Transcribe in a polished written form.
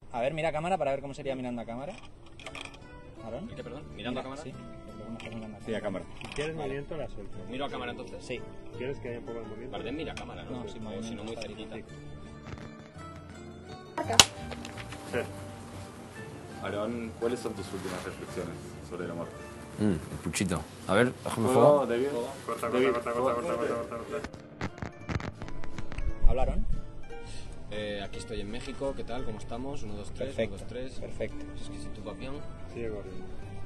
A ver, mira a cámara para ver cómo sería mirando a cámara. ¿Aaron? ¿El qué, perdón? ¿Mirando a cámara? Sí. Sí, a cámara. Si quieres movimiento, la suelto. Miro a cámara entonces. Sí. ¿Quieres que haya un poco de movimiento? Bardem mira a cámara, ¿no? No, sin O si no, muy movimiento, cerquita. Sí. Aarón, ¿cuáles son tus últimas reflexiones sobre la muerte? El puchito. A ver, bájame fuego. David. Corta. ¿Hablaron? Aquí estoy en México, ¿qué tal? ¿Cómo estamos? 1, 2, 3, 1, 2, 3. Perfecto. Es que si tu papión. Sigue corriendo.